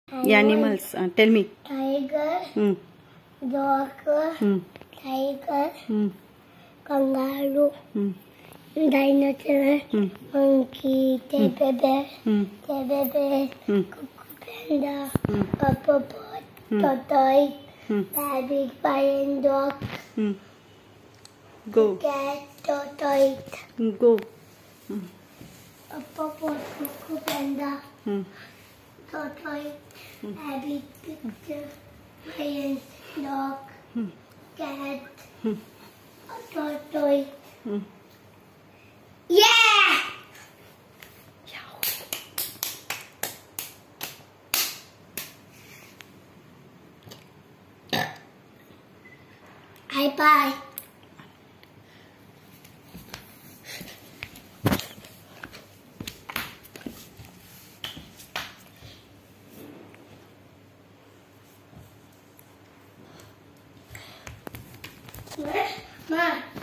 Animals. Tell me. Tiger, dog, tiger, kangaroo, dinosaur, monkey, teddy bear, cuckoo panda, hippopotamus, tortoise, rabbit, lion, dog, Go. cat, tortoise, Go. hippopotamus, cuckoo panda, tortoise, rabbit, picture, lion, dog, cat, tortoise. Yeah! Bye. Ma.